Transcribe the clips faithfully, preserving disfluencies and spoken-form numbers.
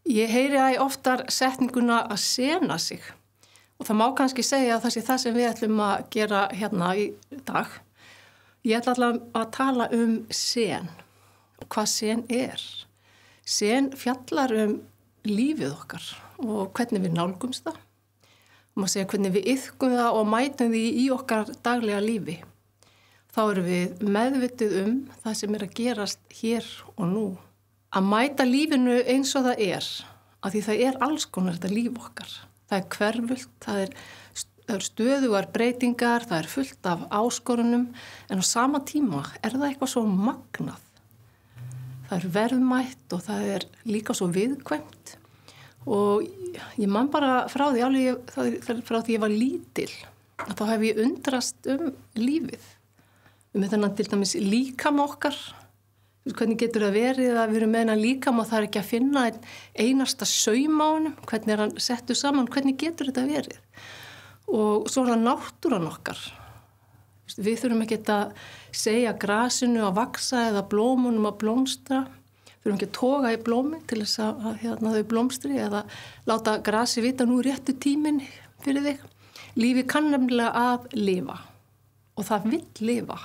Ég heyri æ oftar setninguna að sena sig og það má kannski segja að það sé það sem við ætlum að gera hérna í dag. Ég ætla allavega að tala um sen og hvað sen er. Sen fjallar um lífið okkar og hvernig við nálgumst það. Má segja hvernig við iðkum það og mætum því í okkar daglega lífi. Þá erum við meðvituð um það sem er að gerast hér og nú. Að mæta lífinu eins og það er, af því það er alls konar þetta líf okkar. Það er hverfult, það er, það er stöðugar breytingar, það er fullt af áskorunum, en á sama tíma er það eitthvað svo magnað. Það er verðmætt og það er líka svo viðkvæmt. Og ég man bara frá því, alveg frá því ég var lítil, að þá hef ég undrast um lífið. Um þennan til dæmis líkama okkar. Hvernig getur það verið að við erum með hennan líkama og það er ekki að finna einn einasta saum á honum, hvernig er hann settur saman, hvernig getur þetta verið? Og svo er það náttúran okkar. Við þurfum ekki að segja grasinu að vaksa eða blómunum að blómstra. Við þurfum ekki að toga í blómin til þess að hérna, þau blómstri eða láta grasi vita nú réttu tíminn fyrir þig. Lífi kann nefnilega að lifa og það vill lifa.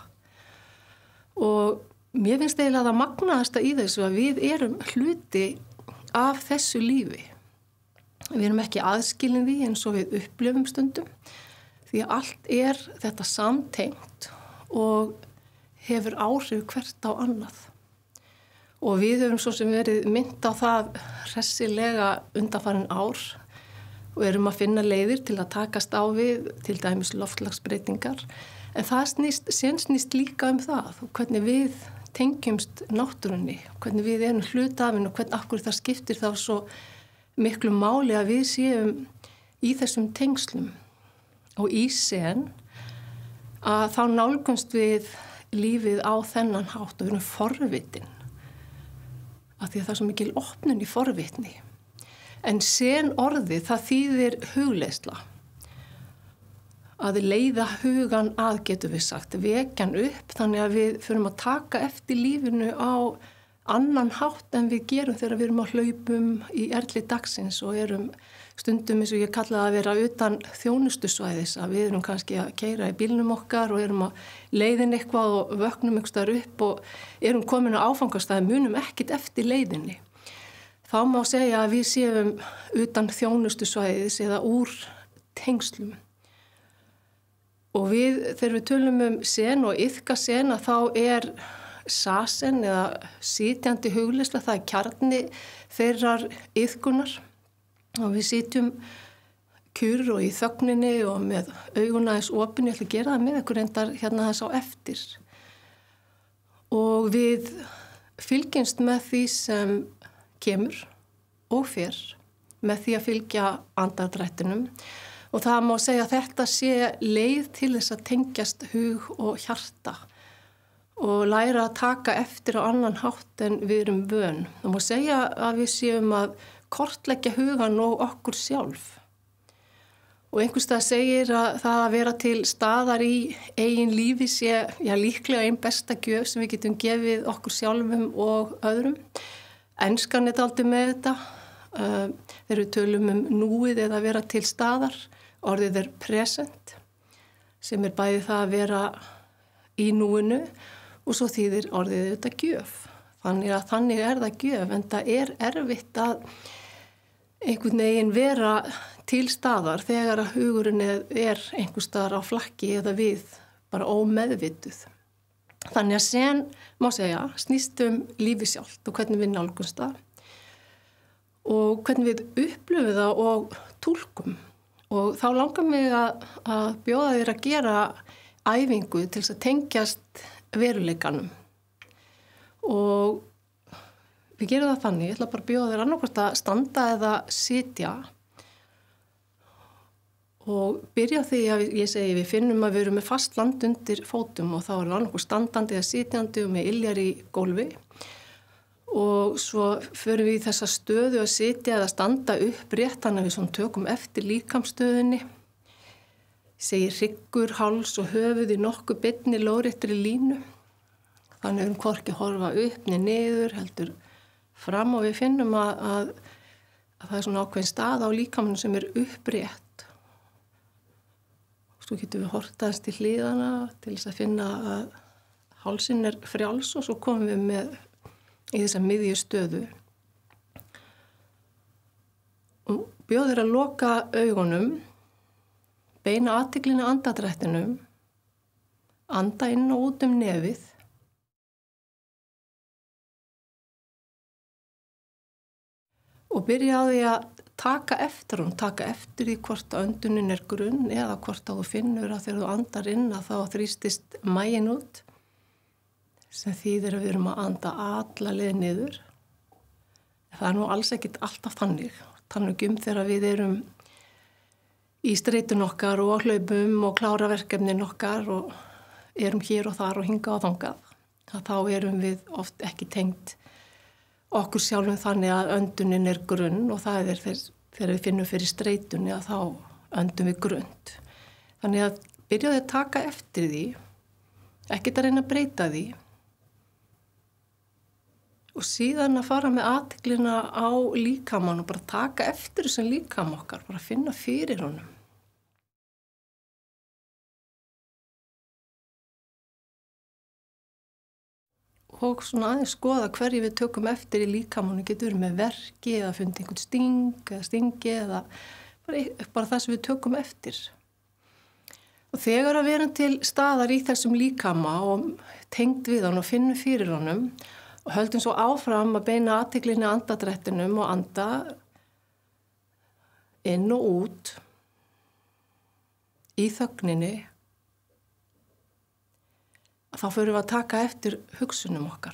Og mér finnst eiginlega það magnaðasta í þessu að við erum hluti af þessu lífi. Við erum ekki aðskilin því eins og við upplifum stundum því að allt er þetta samtengt og hefur áhrif hvert á annað. Og við höfum svo sem verið minnt á það hressilega undanfarin ár og erum að finna leiðir til að takast á við til dæmis loftslagsbreytingar. En það snýst, sen snýst líka um það og hvernig við tengjumst náttúrunni, hvernig við erum hlutafinn og hvernig akkur það skiptir þá svo miklu máli að við séum í þessum tengslum. Og í sen að þá nálgumst við lífið á þennan hátt og við erum forvitin. Af því að það er svo mikil opnun í forvitni. En sen orðið, það þýðir hugleiðsla. Að leiða hugan að, getum við sagt, vekjan upp þannig að við förum að taka eftir lífinu á annan hátt en við gerum þegar við erum á hlaupum í erli dagsins og erum stundum eins og ég kallaði að vera utan þjónustusvæðis, að við erum kannski að keyra í bílnum okkar og erum að leiðin eitthvað og vöknum eitthvað upp og erum komin á áfangastæði, munum ekkit eftir leiðinni. Þá má segja að við séum utan þjónustusvæðis eða úr tengslum. Og við, þegar við tölum um sen og iðka sen, að þá er sasen eða sitjandi hugleiðsla, það er kjarni þeirrar iðkunar. Og við sitjum kjur og í þögninni og með auguna þess opin, ég ætla að gera það með ykkur endar hérna þess á eftir. Og við fylgjumst með því sem kemur og fer, með því að fylgja andardrættinum. Og það má segja að þetta sé leið til þess að tengjast hug og hjarta og læra að taka eftir á annan hátt en við erum vön. Það má segja að við séum að kortleggja hugan og okkur sjálf. Og einhverstað segir að það að vera til staðar í eigin lífi sé já, líklega einn besta gjöf sem við getum gefið okkur sjálfum og öðrum. Enskan er dálítið með þetta. Uh, þegar við tölum um núið eða vera til staðar, orðið er present sem er bæði það að vera í núinu og svo þýðir orðið þetta gjöf. Þannig að þannig er það gjöf en það er erfitt að einhvern veginn vera til staðar þegar að hugurinn er einhver staðar á flakki eða við bara ómeðvituð. Þannig að sen má segja snýst um lífi sjálft og hvernig við nálgumst það. Og hvernig við upplifum það og túlkum. Og þá langar mig að, að bjóða þér að gera æfingu til þess að tengjast veruleikanum. Og við gerum það þannig, ég ætla bara að bjóða þér annarkvort að standa eða sitja. Og byrja því að ég segi við finnum að við erum með fast land undir fótum og þá erum við annarkvort standandi eða sitjandi og með iljar í gólfi. Og svo förum við í þessa stöðu að sitja eða standa upp rétt þannig að við svona tökum eftir líkamsstöðunni. Segir hryggur, háls og höfuð í nokkuð beinni lóðréttri línu. Þannig erum hvorki horfa upp niður niður, heldur fram og við finnum að, að að það er svona ákveðin stað á líkamanum sem er upprétt. Svo getum við horft aðeins til hliðana til þess að finna að hálsinn er frjáls og svo komum við með í þessa miðju stöðu. Og bjóður að loka augunum, beina athyglinni að andardrættinum, anda inn og út um nefið. Og byrja á því að taka eftir hún, taka eftir því hvort öndunin er grunn eða hvort að þú finnur að þegar þú andar inn að þá þrýstist maginn út, sem þýðir að við erum að anda alla leið niður. Það er nú alls ekkit alltaf þannig. Þannig um þegar við erum í streitun okkar og á hlaupum og klára verkefnin okkar og erum hér og þar og hinga og þangað. Þá erum við oft ekki tengt okkur sjálfum þannig að öndunin er grunn og það er þegar við finnum fyrir streitunni að þá öndum við grunnt. Þannig að byrjaðu að taka eftir því, ekkert að reyna að breyta því og síðan að fara með athyglina á líkamann og bara taka eftir þessum líkam okkar, bara finna fyrir honum. Og svona aðeins skoða hverju við tökum eftir í líkamannu, getur verið með verki eða fundið einhvern sting eða stingi eða bara, bara það sem við tökum eftir. Og þegar að vera til staðar í þessum líkama og tengd við hann og finnum fyrir honum og höldum svo áfram að beina athyglinni að andardrættinum og anda inn og út í þögninni, þá förum við að taka eftir hugsunum okkar.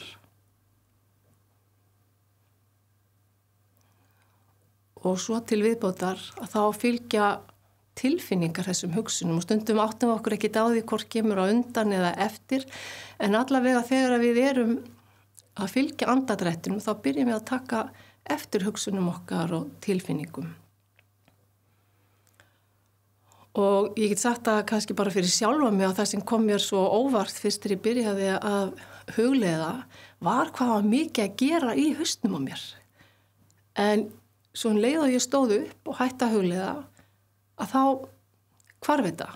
Og svo til viðbótar að þá fylgja tilfinningar þessum hugsunum og stundum áttum við okkur ekkert á því hvort kemur á undan eða eftir, en allavega þegar við erum að fylgja andardrættinum þá byrjum við að taka eftir hugsunum okkar og tilfinningum. Og ég get sagt að kannski bara fyrir sjálfa mig að það sem kom mér svo óvart fyrst þegar ég byrjaði að hugleiða var hvað var mikið að gera í hausnum á mér. En svo um leið og ég stóð upp og hætti að hugleiða að þá hvarf þetta.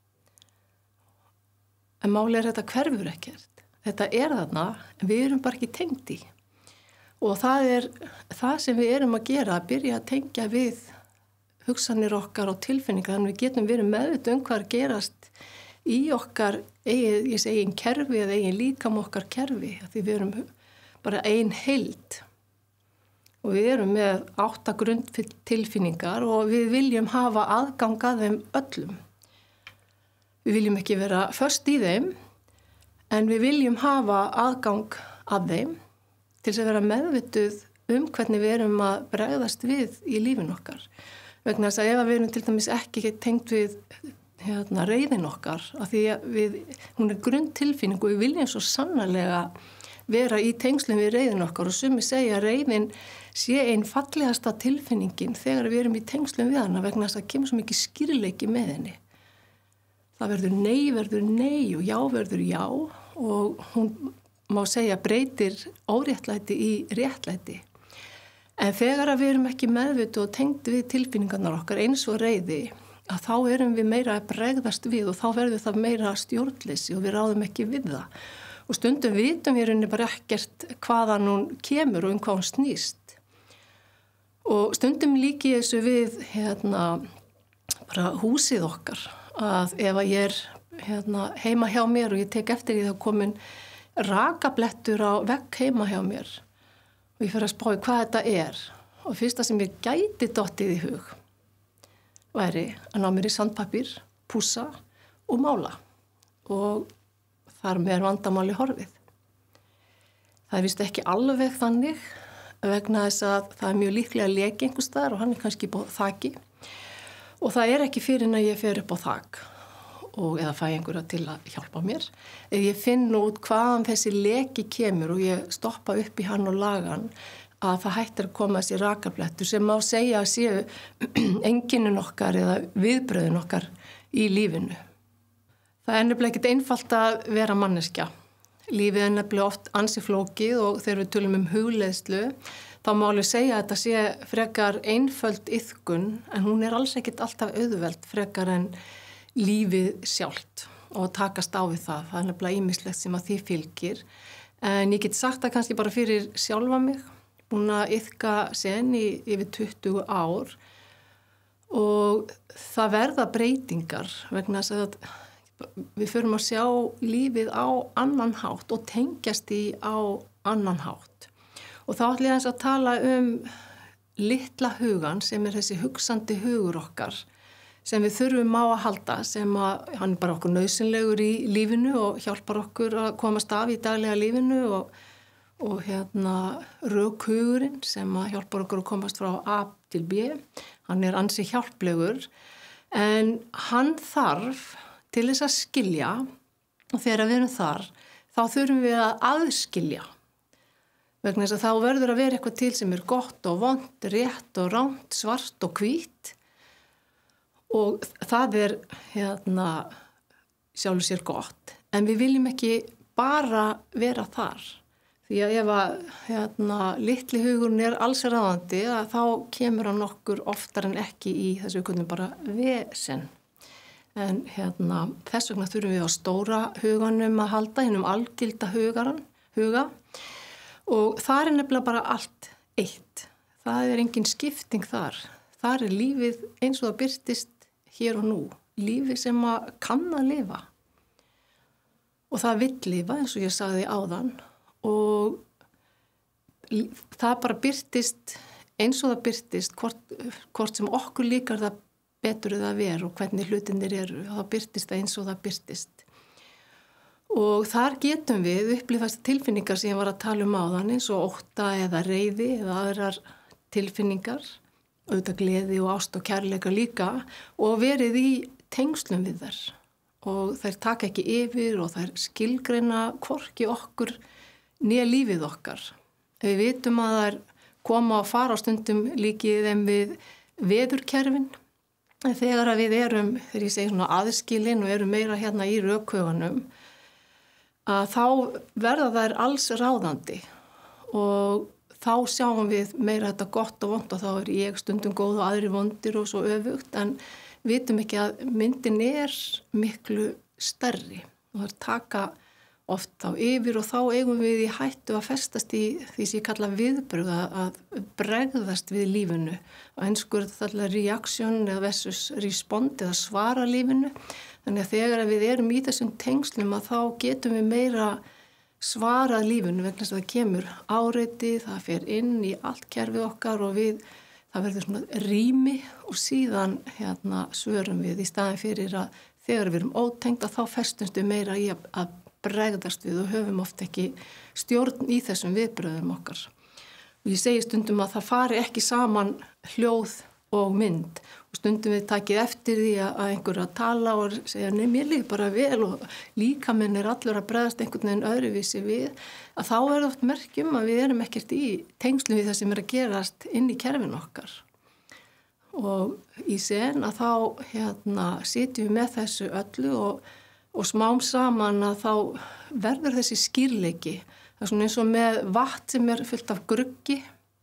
En málið er þetta hverfur ekkert. Þetta er þarna en við erum bara ekki tengd í. Og það er það sem við erum að gera, að byrja að tengja við hugsanir okkar og tilfinningar, þannig við getum verið meðvituð um hvað gerast í okkar eigin, ég segi eigin kerfi eða eigin líkam okkar kerfi, því við erum bara ein heild og við erum með átta grundtilfinningar og við viljum hafa aðgang að þeim öllum. Við viljum ekki vera föst í þeim, en við viljum hafa aðgang að þeim til þess að vera meðvituð um hvernig við erum að bregðast við í lífin okkar. Vegna þess að ef við erum til dæmis ekki tengt við hérna, reiðin okkar, af því að við, hún er grunntilfinning og við viljum svo sannarlega vera í tengslum við reiðin okkar og sumir segja að reiðin sé einn fallegasta tilfinningin þegar við erum í tengslum við hana vegna þess að kemur svo mikið skýrleiki með henni. Það verður nei, verður nei og já verður já og hún má segja breytir óréttlæti í réttlæti. En þegar við erum ekki meðvituð og tengd við tilfinningarnar okkar eins og reiði, að þá erum við meira að bregðast við og þá verður það meira stjórnleysi og við ráðum ekki við það. Og stundum vitum við rauninni bara ekkert hvaðan hún kemur og um hvað hún snýst. Og stundum líki þessu við hérna, bara húsið okkar, að ef að ég er hérna, heima hjá mér og ég tek eftir því þá komin rakablettur á vegg heima hjá mér. Og ég fyrir að spá í hvað þetta er. Og fyrsta sem ég gæti dottið í hug væri að ná mér í sandpapír, pússa og mála. Og þar með er vandamáli horfið. Það er vist ekki alveg þannig vegna þess að það er mjög líklega að leki einhvers staðar og hann er kannski upp á þaki. Og það er ekki fyrir en að ég fer upp á þak og eða fæ einhverja til að hjálpa mér. Ef ég finn út hvaðan þessi leki kemur og ég stoppa upp í hann og laga hann, að það hættir að koma þessi rakablettur sem má segja að séu einkennun okkar eða viðbröðun okkar í lífinu. Það er nefnilega ekkert einfalt að vera manneskja. Lífið er nefnilega oft ansi flókið og þegar við tölum um hugleiðslu, þá má alveg segja að þetta sé frekar einföld iðkun en hún er alls ekkit alltaf auðveld frekar en lífið sjálft og takast á við það. Það er nefnilega ýmislegt sem að því fylgir. En ég get sagt það kannski bara fyrir sjálfa mig, búin að iðka sen í yfir tuttugu ár og það verða breytingar vegna þess að við förum að sjá lífið á annan hátt og tengjast í á annan hátt. Og þá ætla ég að tala um litla hugan sem er þessi hugsandi hugur okkar sem við þurfum á að halda, sem að hann er bara okkur nauðsynlegur í lífinu og hjálpar okkur að komast af í daglega lífinu og, og hérna rökhugurinn sem að hjálpar okkur að komast frá A til B. Hann er ansi hjálplegur en hann þarf til þess að skilja og þegar við erum þar, þá þurfum við að aðskilja. Vegna þess að þá verður að vera eitthvað til sem er gott og vont, rétt og ránt, svart og hvít. Og það er hérna sjálfur sér gott. En við viljum ekki bara vera þar. Því að ef að hérna, litli hugurinn er alls ráðandi, þá kemur hann okkur oftar en ekki í þessu hvernig bara vesen. En hérna, þess vegna þurfum við á stóra huganum að halda, hennum algilda hugaran, huga og það er nefnilega bara allt eitt. Það er engin skipting þar. Þar er lífið eins og það birtist hér og nú. Lífið sem að kann að lifa. Og það vill lifa eins og ég sagði áðan og það bara birtist eins og það birtist hvort, hvort sem okkur líkar það betur það vera og hvernig hlutinir eru og það birtist það eins og það birtist. Og þar getum við upplifast tilfinningar sem ég var að tala um áðan eins og ótta eða reiði eða aðrar tilfinningar, auðvitað gleði og ást og kærleika líka og verið í tengslum við þær. Og þær taka ekki yfir og þær skilgreina hvorki okkur né lífið okkar. Við vitum að þær koma og fara á stundum líkið þeim við veðurkerfin. Þegar að við erum, þegar ég segi svona aðskilin og erum meira hérna í rökhauganum, að þá verða þær alls ráðandi og þá sjáum við meira þetta gott og vont og þá er ég stundum góð og aðri vondir og svo öfugt en vitum ekki að myndin er miklu stærri og það er taka oft þá yfir og þá eigum við í hættu að festast í því sem ég kalla viðbrögð að bregðast við lífinu. Á ensku er þetta alltaf reaction eða versus respond eða svara lífinu. Þannig að þegar við erum í þessum tengslum að þá getum við meira svarað lífinu vegna þess að það kemur áreiti, það fer inn í allt kerfið okkar og við, það verður svona rými og síðan hérna svörum við í staðin fyrir að þegar við erum ótengd að þá festumst við meira í að, að bregðast við og höfum oft ekki stjórn í þessum viðbröðum okkar. Og ég segi stundum að það fari ekki saman hljóð og mynd og stundum við takið eftir því að einhver að tala og segja nei, mér líður bara vel og líkaminn er allur að bregðast einhvern veginn öðruvísi við að þá er oft merkjum að við erum ekkert í tengslum við það sem er að gerast inn í kerfin okkar. Og í sen að þá hérna, sitjum við með þessu öllu og Og smám saman að þá verður þessi skýrleiki. Það er svona eins og með vatn sem er fullt af gruggi.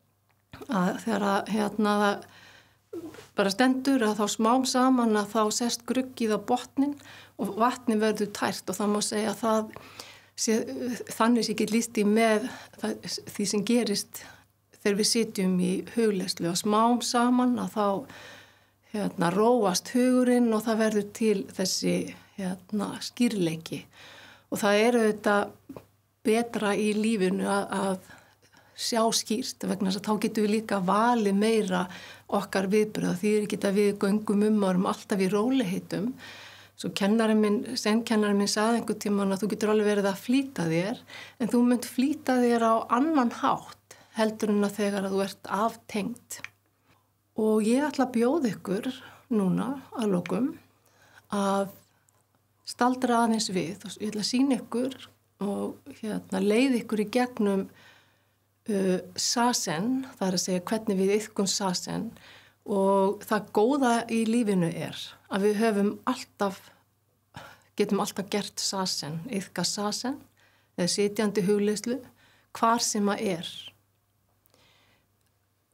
Að þegar að, hérna, það bara stendur að þá smám saman að þá sest gruggið á botnin og vatni verður tært og það má segja að það sé, þannig sé ekki lísti með það, því sem gerist þegar við sitjum í hugleyslu og smám saman að þá hérna, róast hugurinn og það verður til þessi hérna, skýrleiki og það er auðvitað betra í lífinu að, að sjá skýrt vegna þess að þá getum við líka valið meira okkar viðbröð því er ekki að við göngum um árum alltaf í róliheitum svo kennarinn minn, senkennarinn minn sagði einhvern tímann að þú getur alveg verið að flýta þér en þú munt flýta þér á annan hátt heldur en að þegar að þú ert aftengd og ég ætla að bjóða ykkur núna að lokum að staldra aðeins við og ég ætla að sýna ykkur og hérna, leið ykkur í gegnum uh, sasen, það er að segja hvernig við iðkum sasen og það góða í lífinu er að við höfum alltaf, getum alltaf gert sasen, iðka sasen eða sitjandi hugleyslu hvar sem að er.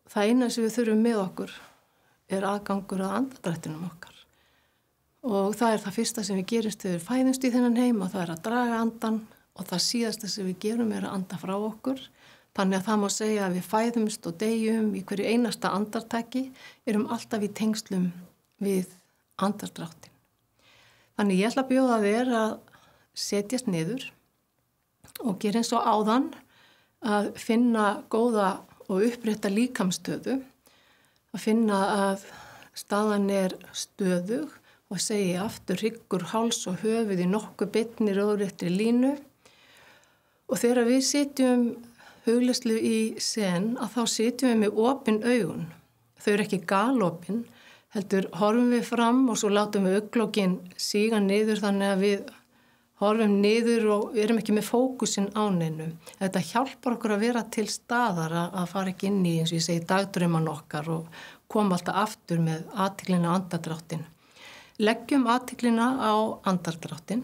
það eina sem við þurfum með okkur er aðgangur að andardrættinum okkar. Og það er það fyrsta sem við gerimst þegar við fæðumst í þennan heim og það er að draga andan og það síðasta sem við gerum er að anda frá okkur. Þannig að það má segja að við fæðumst og deyjum í hverju einasta andartaki erum alltaf í tengslum við andardráttin. Þannig ég ætla að bjóða þér að setjast niður og gera eins og áðan að finna góða og upprétta líkamsstöðu, að finna að staðan er stöðug og segja aftur hryggur, háls og höfuð í nokkuð bitni róðréttri línu. Og þegar við sitjum hugleiðslu í sen að þá sitjum við með opin augun. Þau eru ekki galopin, heldur horfum við fram og svo látum við augnlokin síga niður þannig að við horfum niður og erum ekki með fókusinn á neinu. Þetta hjálpar okkur að vera til staðar að fara ekki inn í, eins og ég segi, dagdrauman okkar og koma alltaf aftur með athyglina á andardráttin. Leggjum athyglina á andardráttin,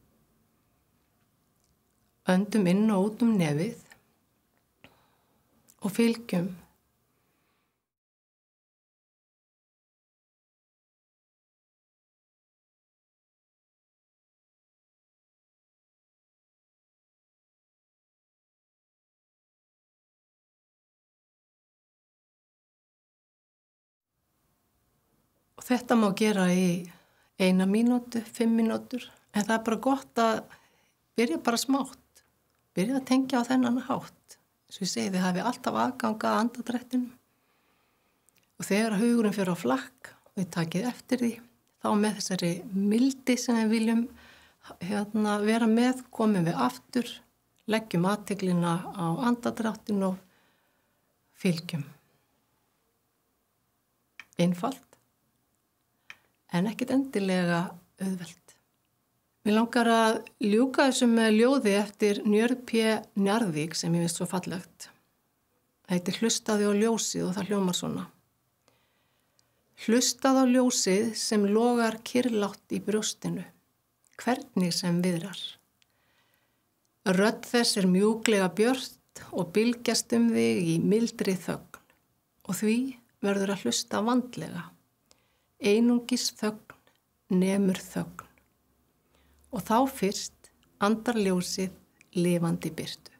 öndum inn og út um nefið og fylgjum. Og þetta má gera í eina mínútu, fimm mínútur, en það er bara gott að byrja bara smátt, byrja að tengja á þennan hátt. Svo ég segi þið hafi alltaf aðganga að andardrættinum og þegar hugurinn fyrir á flakk og við takið eftir því, þá með þessari mildi sem við viljum hérna, vera með, komum við aftur, leggjum athyglina á andardráttin og fylgjum. Einfalt. En ekkert endilega auðvelt. Mér langar að ljúka þessu með ljóði eftir Njörð P. Njarðvík sem ég veist svo fallegt. Það heitir Hlustaðu á ljósið og það hljómar svona. Hlustaðu á ljósið sem logar kyrrlátt í brjóstinu, hvernig sem viðrar. Rödd þess er mjúklega björt og bylgjast um þig í mildri þögn og því verður að hlusta vandlega. Einungis þögn nemur þögn og þá fyrst andar ljósið lifandi birtu.